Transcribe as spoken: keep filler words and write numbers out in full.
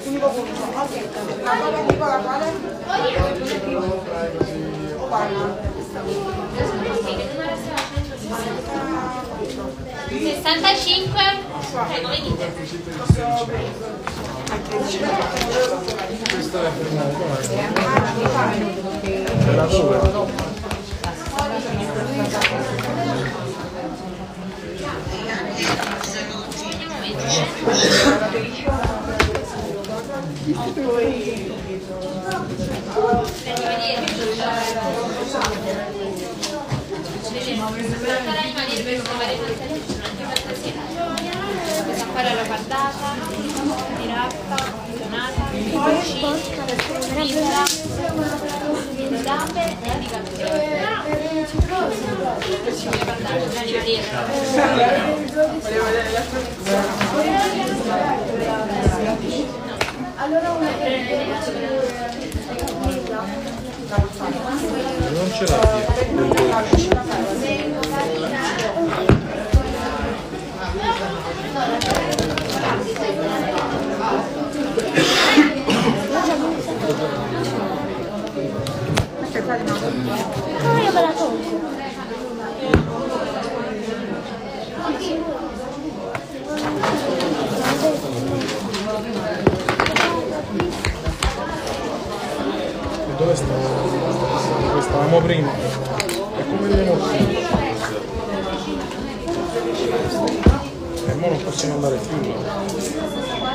Unico punto. Ok. La quale dico la quale? Guarda. sessantacinque, prego, venite. Questa è la due. Questa qua è la guardata, diretta, donata, libera, le gambe e di Non ce l'ha più. Ah, io me la tolgo. Dove stavamo? Dove stavamo prima? E come le emozioni? E ora non possiamo andare più.